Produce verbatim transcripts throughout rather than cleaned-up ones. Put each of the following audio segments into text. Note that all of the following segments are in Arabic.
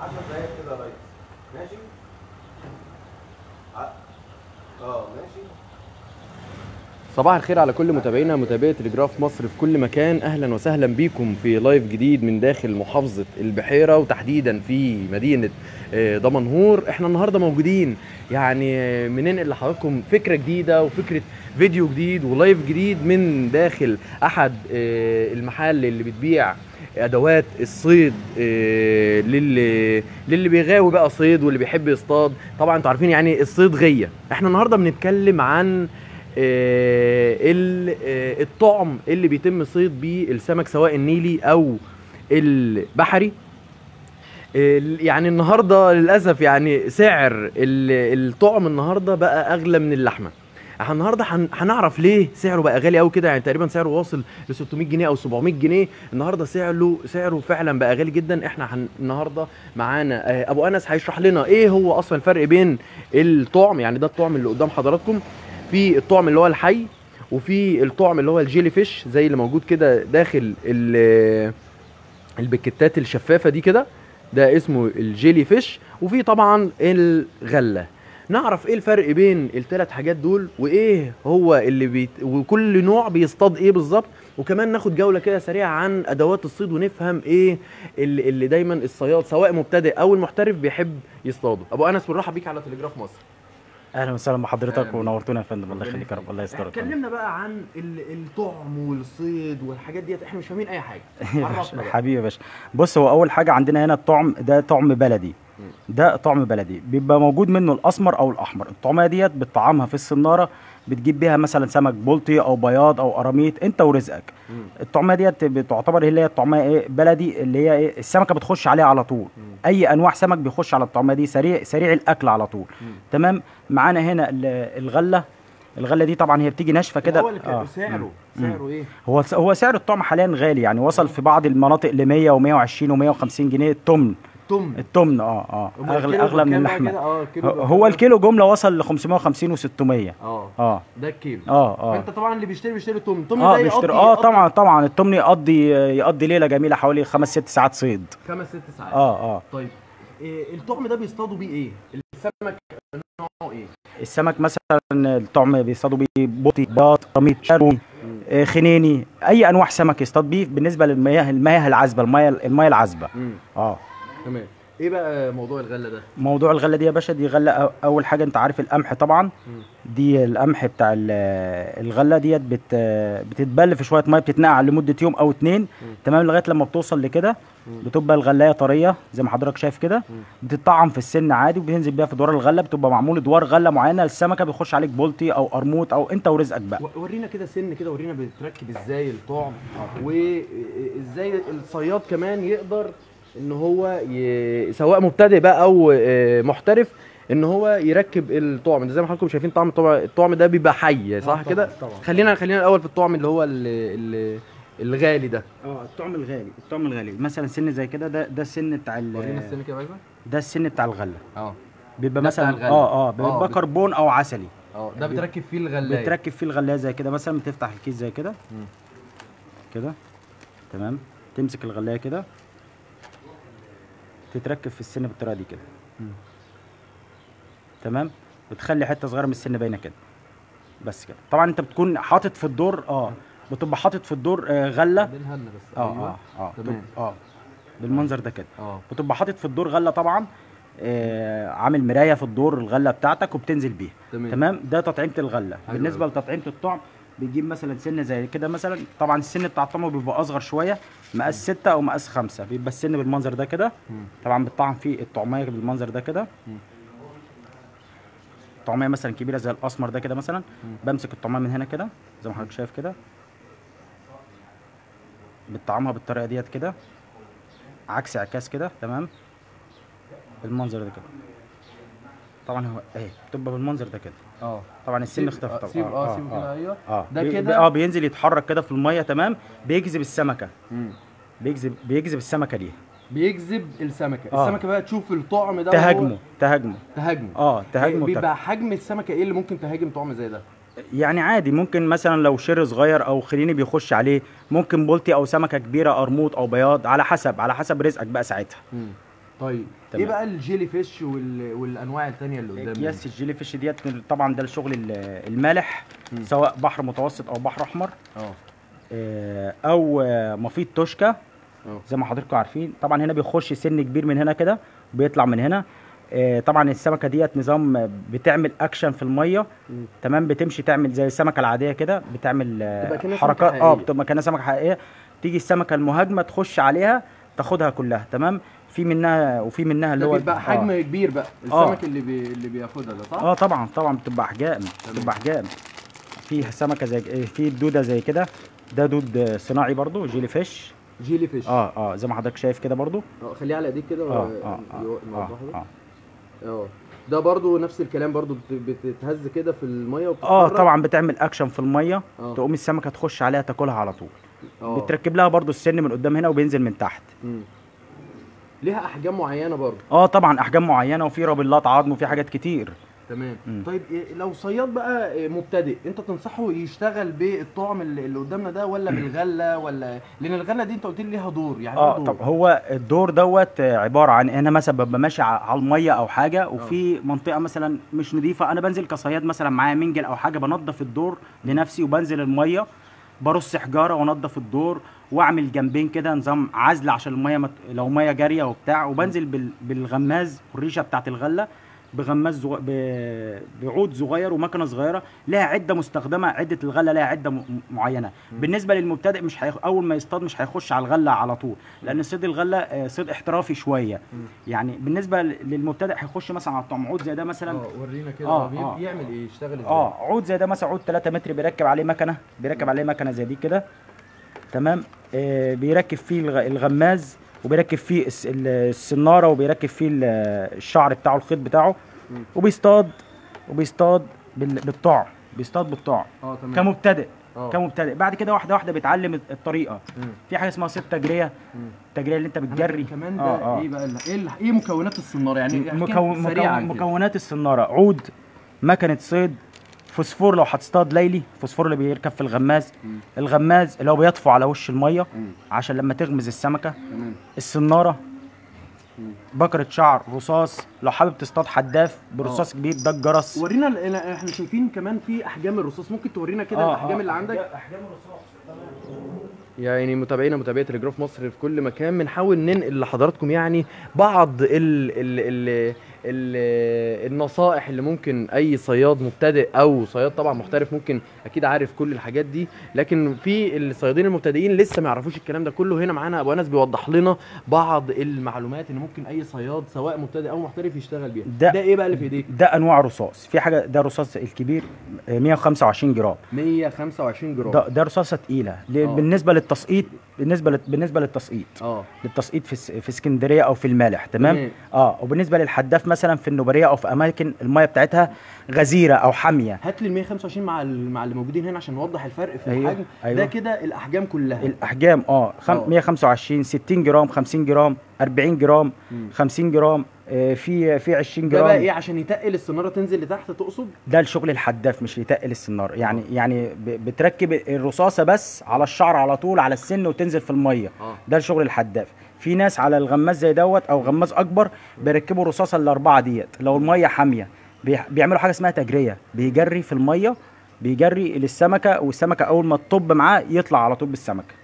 عشر دقايق كده يا ريس. ماشي؟ اه ماشي. صباح الخير على كل متابعينا متابعي تلجراف مصر في كل مكان. اهلا وسهلا بيكم في لايف جديد من داخل محافظه البحيره وتحديدا في مدينه دمنهور. احنا النهارده موجودين يعني بننقل لحضراتكم فكره جديده وفكره فيديو جديد ولايف جديد من داخل احد المحال اللي بتبيع ادوات الصيد للي للي بيغاوي بقى صيد واللي بيحب يصطاد. طبعا انتوا عارفين يعني الصيد غيه. احنا النهارده بنتكلم عن الطعم اللي بيتم صيد بيه السمك سواء النيلي او البحري. يعني النهارده للاسف يعني سعر الطعم النهارده بقى اغلى من اللحمه. احنا النهارده هنعرف ليه سعره بقى غالي قوي كده، يعني تقريبا سعره واصل ل ستمية جنيه او سبعمية جنيه. النهارده سعره سعره فعلا بقى غالي جدا. احنا النهارده معانا ابو انس هيشرح لنا ايه هو اصلا الفرق بين الطعم، يعني ده الطعم اللي قدام حضراتكم، في الطعم اللي هو الحي وفي الطعم اللي هو الجيلي فيش زي اللي موجود كده داخل البكتات الشفافه دي كده، ده اسمه الجيلي فيش. وفي طبعا الغله. نعرف ايه الفرق بين الثلاث حاجات دول وايه هو اللي بيت... وكل نوع بيصطاد ايه بالظبط، وكمان ناخد جوله كده سريعه عن ادوات الصيد ونفهم ايه اللي, اللي دايما الصياد سواء مبتدئ او المحترف بيحب يصطاده. ابو انس بنرحب بيك على تلجراف مصر. اهلا وسهلا بحضرتك ونورتونا يا فندم. الله يخليك يا رب. الله يسترك. اتكلمنا بقى عن الطعم والصيد والحاجات ديت، احنا مش فاهمين اي حاجه. حبيبي يا باشا، بص هو اول حاجه عندنا هنا الطعم ده طعم بلدي. ده طعم بلدي بيبقى موجود منه الاسمر او الاحمر. الطعميه ديت بتطعمها في الصناره، بتجيب بيها مثلا سمك بلطي او بياض او قراميط انت ورزقك. الطعميه ديت بتعتبر هي الطعميه ايه بلدي، اللي هي ايه السمكه بتخش عليها على طول. مم. اي انواع سمك بيخش على الطعميه دي سريع سريع الاكل على طول. مم. تمام. معانا هنا الغله. الغله دي طبعا هي بتيجي ناشفه كده. اه سعره سعره ايه؟ هو هو سعر الطعم حاليا غالي، يعني وصل في بعض المناطق ل مية ومية وعشرين ومية وخمسين جنيه التمن. التمن التمن اه اه اغلى اغلى من اللحمه. آه هو الكيلو جمله وصل ل خمسمية وخمسين وستمية. اه اه ده الكيلو. اه اه فانت طبعا اللي بيشتري بيشتري التمن. التمن اه ده بيشتري اه طبعا طبعا التمن يقضي يقضي ليله جميله حوالي خمس ست ساعات صيد. خمس ست ساعات اه اه طيب إيه الطعم ده بيصطادوا بيه ايه؟ السمك نوعه ايه؟ السمك مثلا الطعم بيصطادوا بيه بوطي بياض قراميط شارون آه خنيني، اي انواع سمك يصطاد بيه بالنسبه للمياه المياه العذبه المياه المياه العذبه. اه تمام. ايه بقى موضوع الغله ده؟ موضوع الغله دي يا باشا، دي غله اول حاجه انت عارف القمح طبعا. م. دي القمح بتاع الغله ديت بت بتتبل في شويه ميه، بتتنقع لمده يوم او اتنين. م. تمام. لغايه لما بتوصل لكده بتبقى الغلايه طريه زي ما حضرتك شايف كده. بتطعم في السن عادي وبتنزل بيها في دوار الغله. بتبقى معمول ادوار غله معينه للسمكه، بيخش عليك بولتي او قرموط او انت ورزقك بقى. ورينا كده سن كده، ورينا بتركب ازاي الطعم وازاي الصياد كمان يقدر ان هو ي... سواء مبتدئ بقى او محترف ان هو يركب الطعم ده. زي ما حضراتكم شايفين طعم الطعم ده بيبقى حي صح كده. خلينا خلينا الاول في الطعم اللي هو ال... الغالي ده. اه الطعم الغالي. الطعم الغالي مثلا سن زي كده، ده ده السن بتاع ال ورينا السن كده يا باشا. ده السن بتاع الغله. اه بيبقى مثلا اه اه بيبقى كربون او عسلي. اه ده بتركب فيه الغلايه. بتركب فيه الغلايه زي كده. مثلا بتفتح الكيس زي كده كده. تمام. تمسك الغلايه كده تتركب في السن بالطريقه دي كده. تمام. بتخلي حته صغيره من السن باينه كده بس كده. طبعا انت بتكون حاطط في الدور اه بتبقى حاطط في الدور آه غله. دهنا بس. اه أيوة. اه اه تمام. اه بالمنظر ده كده. اه بتبقى حاطط في الدور غله طبعا. آه عامل مرايه في الدور الغله بتاعتك وبتنزل بيها. تمام. تمام. ده تطعيمه الغله. أيوة. بالنسبه لتطعيمه الطعم بتجيب مثلا سن زي كده مثلا. طبعا السن بتاع الطعم بيبقى اصغر شويه، مقاس ستة او مقاس خمسة. بيبقى السن بالمنظر ده كده. طبعا بتطعم فيه الطعميه بالمنظر ده كده. طعميه مثلا كبيره زي الاسمر ده كده مثلا. بمسك الطعميه من هنا كده زي ما حضرتك شايف كده. بتطعمها بالطريقه ديت كده عكس اعكاس كده. تمام. بالمنظر ده كده. طبعا هو اهي بتبقى بالمنظر ده كده. اه طبعا السن اختفى طبعا. اه اه سيب كده. ايوه اه ده كده اه بينزل يتحرك كده في الميه. تمام. بيجذب السمكه. امم بيجذب بيجذب السمكه دي. بيجذب السمكه. آه. السمكه بقى تشوف الطعم ده تهاجمه تهاجمه تهاجمه اه تهاجمه. بيبقى حجم السمكه ايه اللي ممكن تهاجم طعم زي ده؟ يعني عادي ممكن مثلا لو شر صغير او خليني بيخش عليه، ممكن بولتي او سمكه كبيره قرموط او بياض، على حسب على حسب رزقك بقى ساعتها. مم. طيب تمام. ايه بقى الجيلي فيش وال... والانواع التانية اللي قدامنا؟ اكياس الجيلي فيش ديت طبعا ده الشغل ال- المالح، مم. سواء بحر متوسط او بحر احمر، اه آه، او آه، مفيد توشكا اه زي ما حضراتكم عارفين. طبعا هنا بيخش سن كبير من هنا كده وبيطلع من هنا. آه، طبعا السمكه ديت نظام بتعمل اكشن في الميه. مم. تمام، بتمشي تعمل زي السمكه العاديه كده، بتعمل آه، تبقى كأنها حركات سمكة اه حقيقية. بتبقى كانها سمكه حقيقيه. تيجي السمكه المهاجمه تخش عليها تاخدها كلها. تمام، في منها وفي منها اللي ده هو بيبقى حجم كبير بقى آه. السمك اللي بي... اللي بياخدها ده، صح؟ اه طبعا طبعا بتبقى احجام، بتبقى احجام. في سمكه زي إيه، في دوده زي كده، ده دود آه، صناعي برضو، جيلي فيش. جيلي فيش. اه اه زي ما حضرتك شايف كده برضو. اه خليه على ايديك كده. اه اه يو- اه نوضحه اه, ده. آه. اه ده برضو نفس الكلام، برضو بت- بتتهز كده في الميه وبتتحرك. اه طبعا بتعمل اكشن في الميه. آه. تقوم السمكه تخش عليها تاكلها على طول. اه بتركب لها برضو السن من قدام هنا وبينزل من تحت. مم. ليها احجام معينه برضو. اه طبعا احجام معينه، وفي رابلات عظم وفي حاجات كتير. تمام. مم. طيب إيه لو صياد بقى إيه مبتدئ، انت تنصحه يشتغل بالطعم اللي اللي قدامنا ده ولا بالغله؟ ولا لان الغله دي انت قلت لي ليها دور، يعني اه ايه طب دور؟ هو الدور دوت آه، عباره عن انا مثلا ببقى ماشي ع- على الميه او حاجه، وفي منطقه مثلا مش نظيفه، انا بنزل كصياد مثلا معايا منجل او حاجه، بنضف الدور لنفسي وبنزل الميه، برص حجاره وانضف الدور، واعمل جنبين كده نظام عزل عشان الميه مت... لو ميه جاريه وبتاع، وبنزل بال... بالغماز والريشه بتاعت الغله، بغماز زغ... ب... بعود صغير ومكنه صغيره لها عده مستخدمه. عده الغله لها عده م... معينه. بالنسبه للمبتدئ مش هيخ... اول ما يصطاد مش هيخش على الغله على طول، لان صيد الغله آه، صيد احترافي شويه. يعني بالنسبه للمبتدئ هيخش مثلا على الطعم عود زي ده مثلا. اه ورينا كده. آه، آه بي- آه. بيعمل ايه، يشتغل ازاي؟ اه عود زي ده مثلا، عود ثلاثة متر، بيركب عليه مكنه، بيركب عليه مكنه زي دي كده. تمام، آه بيركب فيه الغ- الغماز، وبيركب فيه الس- ال- السناره، وبيركب فيه ال- الشعر بتاعه، الخيط بتاعه، وبيصطاد وبيصطاد بال- بالطعم، بيصطاد بالطعم اه تمام. كمبتدئ. آه. كمبتدئ بعد كده واحده واحده بيتعلم الطريقه. مم. في حاجه اسمها صيد تجريه. مم. التجريه اللي انت أنا بتجري كمان ده اه اه ايه بقى ال- ايه ال- ايه مكونات الصناره يعني؟ مكون مكون سريعا مكون كده. مكونات الصناره: عود، مكنه صيد، فوسفور لو هتصطاد ليلي، فوسفور اللي بيركب في الغماز، مم. الغماز اللي هو بيطفو على وش الميه مم. عشان لما تغمز السمكه، تمام. السناره، مم. بكره شعر، رصاص لو حابب تصطاد حداف برصاص كبير، ده الجرس. ورينا ال- ال- احنا شايفين كمان في احجام الرصاص، ممكن تورينا كده الاحجام اللي عندك؟ احجام الرصاص. يعني متابعينا متابعي تلجراف مصر في كل مكان بنحاول ننقل لحضراتكم يعني بعض ال ال ال ال النصائح اللي ممكن اي صياد مبتدئ او صياد طبعا محترف ممكن اكيد عارف كل الحاجات دي، لكن في الصيادين المبتدئين لسه ما يعرفوش الكلام ده كله. هنا معانا ابو انس بيوضح لنا بعض المعلومات اللي ممكن اي صياد سواء مبتدئ او محترف يشتغل بيها. ده- ده ايه بقى اللي في ايديك؟ ده انواع رصاص. في حاجه ده رصاص الكبير آه، مية وخمسة وعشرين جرام. مية وخمسة وعشرين جرام. ده ده رصاصه تقيله ل- آه. بالنسبه للتسقيط، بالنسبه لل- بالنسبه للتسقيط اه للتسقيط في اس- في اسكندريه او في المالح. تمام. تمام. اه وبالنسبه للحداف مثلا في النوبريه او في اماكن الميه بتاعتها غزيره او حاميه. هات لي ال مية وخمسة وعشرين مع ال- مع اللي موجودين هنا عشان نوضح الفرق في أيوة، الحجم. أيوة. ده كده الاحجام كلها. الاحجام اه خم... آه. مية وخمسة وعشرين، ستين جرام، خمسين جرام، أربعين جرام، مم. خمسين جرام، آه في في عشرين ده بقى جرام. ايه عشان يتقل السناره تنزل لتحت تقصد؟ ده الشغل الحداف مش يتقل السنار. يعني يعني ب- بتركب الرصاصه بس على الشعر على طول على السن وتنزل في الميه. اه ده الشغل الحداف. في ناس على الغماز زي دوت او غماز اكبر بيركبوا الرصاصه الاربعه ديت لو الميه حاميه، بيح- بيعملوا حاجه اسمها تجريه، بيجري في الميه، بيجري للسمكه، والسمكه اول ما تطب معاه يطلع على طول بالسمكه.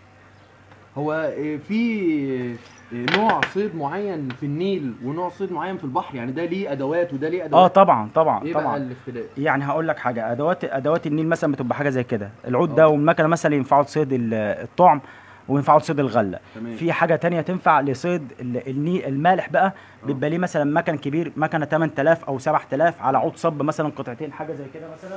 هو إيه في إيه نوع صيد معين في النيل ونوع صيد معين في البحر؟ يعني ده ليه ادوات وده ليه اه ادوات؟ طبعا طبعا ايه بقى طبعا. الاختلاف؟ يعني هقول لك حاجه، ادوات ادوات النيل مثلا بتبقى حاجه زي كده، العود آه. ده والمكنه مثلا ينفعوا لصيد ال- الطعم وينفعوا لصيد الغله. تمام. في حاجه تانية تنفع لصيد ال- النيل المالح بقى، بيبقى ليه مثلا مكن كبير، مكنه تمن تلاف او سبعة آلاف على عود صب مثلا قطعتين، حاجه زي كده مثلا.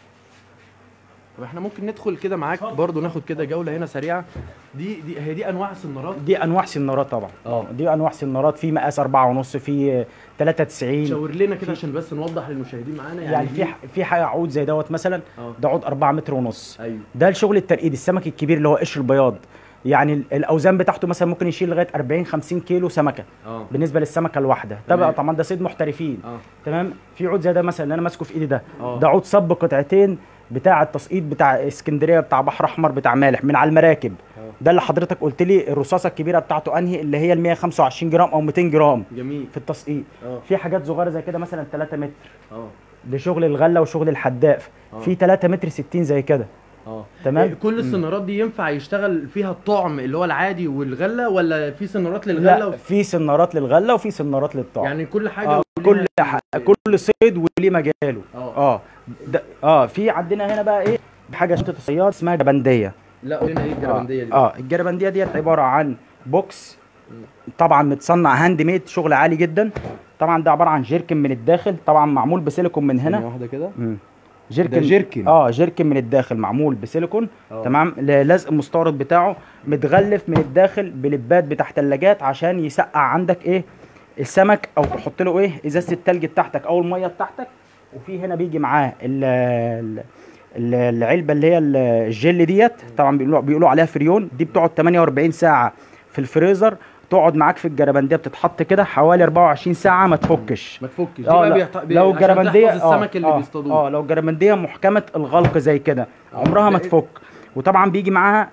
طب احنا ممكن ندخل كده معاك برضو ناخد كده جوله هنا سريعه. دي دي هي دي انواع السنارات؟ دي انواع سنارات طبعا. اه. دي انواع سنارات، في مقاس أربعة ونص، في تلاتة وتسعين. شاور لنا كده عشان بس نوضح للمشاهدين معانا. يعني, يعني في ح- في حاجه عود زي دوت مثلا، اه. ده عود أربعة متر ونص. ايوه. ده الشغل الترقيد، السمك الكبير اللي هو قشر البياض، يعني ال- الاوزان بتاعته مثلا ممكن يشيل لغايه أربعين خمسين كيلو سمكه اه بالنسبه للسمكه الواحده. ده تمام. بقى طبعا ده صيد محترفين. اه تمام. في عود زي ده مثلا اللي انا ماسكه في ايدي ده، اه. ده عود صب قطعتين بتاع التسقيط بتاع اسكندريه، بتاع بحر احمر، بتاع مالح، من على المراكب. اه. ده اللي حضرتك قلت لي الرصاصه الكبيره بتاعته انهي، اللي هي ال مية وخمسة وعشرين جرام او ميتين جرام جميل في التسقيط. اه في حاجات صغيره زي كده مثلا تلاتة متر اه لشغل الغله وشغل الحداف، آه. في تلاتة متر ستين زي كده. اه تمام. كل السنارات دي ينفع يشتغل فيها الطعم اللي هو العادي والغله، ولا في سنارات للغله لا و... في سنارات للغله وفي سنارات للطعم. يعني كل حاجه آه كل ح... كل صيد وليه مجاله. اه اه ده اه في عندنا هنا بقى ايه حاجه شطه الصياد اسمها جربنديه. لا قلنا ايه الجربنديه دي؟ اه الجربنديه ديت عباره عن بوكس طبعا متصنع هاند ميد، شغل عالي جدا. طبعا ده عباره عن جيركن من الداخل، طبعا معمول بسيليكون من هنا. واحده كده جيركن جيركن اه جيركن من الداخل معمول بسيليكون. أوه. تمام. لزق المستورد بتاعه متغلف من الداخل بلبات بتاع ثلاجات عشان يسقع عندك ايه السمك، او تحط له ايه ازازه التلج بتاعتك او الميه بتاعتك. وفي هنا بيجي معاه ال العلبه اللي هي الجل ديت، طبعا بيقولوا بيقولوا عليها فريون. دي بتقعد تمنية واربعين ساعه في الفريزر، تقعد معاك في الجربنديه بتتحط كده حوالي اربعة وعشرين ساعه ما تفكش ما تفكش. اه دي لا. بقى بي... لو الجربنديه السمك اللي اه بيصطادوه اه لو الجربنديه محكمه الغلق زي كده عمرها ما تفك. وطبعا بيجي معاها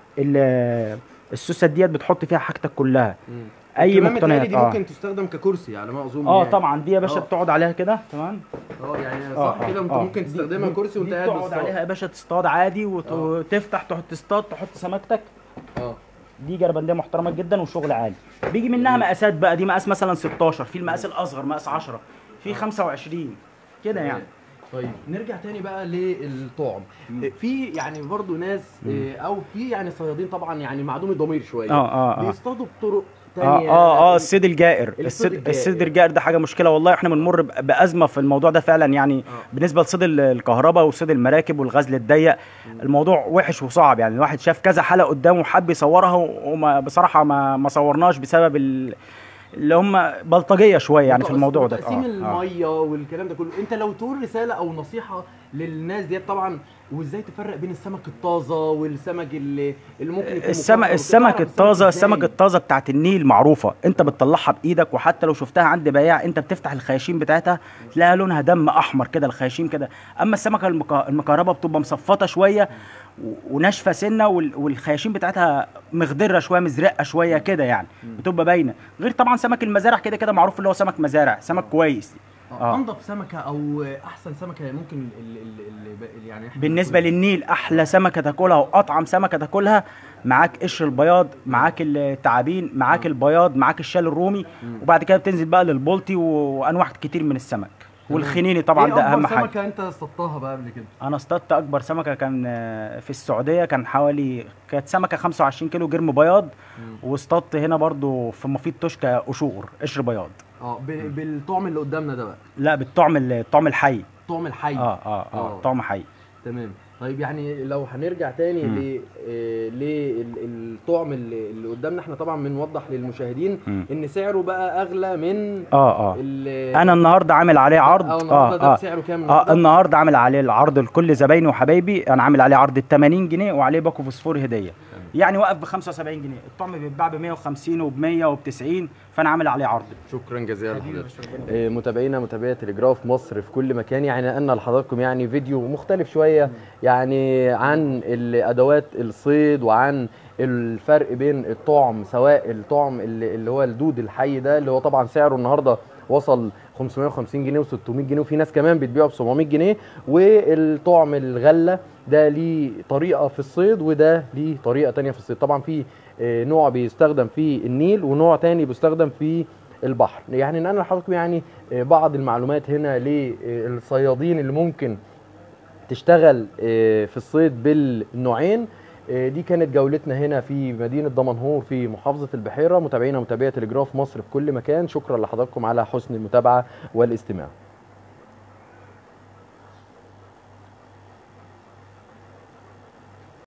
السوسه ديت بتحط فيها حاجتك كلها. مم. اي مقتنيات دي اه ممكن تستخدم ككرسي على ما اظن. اه يعني. طبعا دي يا باشا آه. بتقعد عليها كده. تمام. اه يعني صح آه كده انت آه. ممكن تستخدمها دي كرسي وانت قاعد تقعد بتصطاد عليها يا باشا تصطاد عادي وت... وتفتح تحط تصطاد تحط سمكتك. اه دي جربنديه محترمه جدا وشغل عالي. بيجي منها مقاسات بقى، دي مقاس مثلا ستاشر، في المقاس الاصغر مقاس عشرة، في خمسة وعشرين كده يعني. طيب نرجع تاني بقى للطعم. في يعني برضو ناس او في يعني صيادين طبعا يعني معدوم الضمير شويه اه اه اه بيصطادوا بطرق اه تانية. اه اه الصيد الجائر. الصيد الصيد الصيد الجائر ده حاجه مشكله والله. احنا بنمر بازمه في الموضوع ده فعلا يعني. آه. بالنسبه لصيد الكهرباء وصيد المراكب والغزل الضيق، الموضوع وحش وصعب يعني. الواحد شاف كذا حلقه قدامه وحب يصورها، وما بصراحه ما ما صورناش بسبب ال... اللي هم بلطجيه شويه يعني في الموضوع ده. تقسيم آه. الميه آه. والكلام ده كله، انت لو تقول رساله او نصيحه للناس ديت طبعا، وازاي تفرق بين السمك الطازه والسمك اللي, اللي ممكن يكون السمك السمك الطازه السمك الطازه بتاعت النيل معروفه، انت بتطلعها بايدك، وحتى لو شفتها عند بياع انت بتفتح الخياشيم بتاعتها تلاقيها لونها دم احمر كده الخياشيم كده. اما السمكه المكهربه بتبقى مصفطه شويه وناشفه سنه، والخياشيم بتاعتها مخضره شويه مزرقه شويه كده يعني، بتبقى باينه. غير طبعا سمك المزارع كده كده معروف اللي هو سمك مزارع، سمك كويس. اه انضف سمكه او احسن سمكه ممكن اللي اللي يعني بالنسبه للنيل احلى سمكه تاكلها واطعم سمكه تاكلها معاك قشر البياض، معاك التعابين، معاك البياض، معاك الشال الرومي، وبعد كده بتنزل بقى للبلطي وانواع كتير من السمك والخنيني طبعا. ده اهم حاجه. ايه اكبر سمكه انت اصطادتها بقى قبل كده؟ انا اصطادت اكبر سمكه كان في السعوديه، كان حوالي كانت سمكه خمسة وعشرين كيلو جرم بياض. واصطادت هنا برضو في مفيد توشكا قشور قشر بياض. اه بالطعم اللي قدامنا ده بقى؟ لا بالطعم الطعم الحي. الطعم الحي. اه اه اه طعم حي. تمام. طيب يعني لو هنرجع تاني ل للطعم اللي, اللي قدامنا، احنا طبعا بنوضح للمشاهدين مم. ان سعره بقى اغلى من اه اه انا النهارده عامل عليه عرض. اه النهارده ده بسعره كام النهارده؟ اه النهارده عامل عليه العرض لكل زبايني وحبايبي. انا عامل عليه عرض ب تمانين جنيه وعليه باكو فوسفور هديه، يعني واقف ب خمسة وسبعين جنيه. الطعم بيتباع ب مية وخمسين وب مية وب تسعين، فانا عامل عليه عرض. شكرا جزيلا لحضرتك. إيه متابعينا متابعي تلجراف مصر في كل مكان، يعني نقلنا لحضراتكم يعني فيديو مختلف شويه يعني عن الادوات الصيد وعن الفرق بين الطعم، سواء الطعم اللي, اللي هو الدود الحي ده اللي هو طبعا سعره النهارده وصل خمسمية وخمسين جنيه وستمية جنيه، وفي ناس كمان بتبيعه ب سبعمية جنيه. والطعم الغله ده ليه طريقه في الصيد وده ليه طريقه ثانيه في الصيد. طبعا في نوع بيستخدم في النيل ونوع ثاني بيستخدم في البحر. يعني نقلنا لحضراتكم يعني بعض المعلومات هنا للصيادين اللي ممكن تشتغل في الصيد بالنوعين. دي كانت جولتنا هنا في مدينة دمنهور في محافظة البحيرة. متابعينا متابعي تلجراف مصر في كل مكان، شكرا لحضراتكم على حسن المتابعة والاستماع.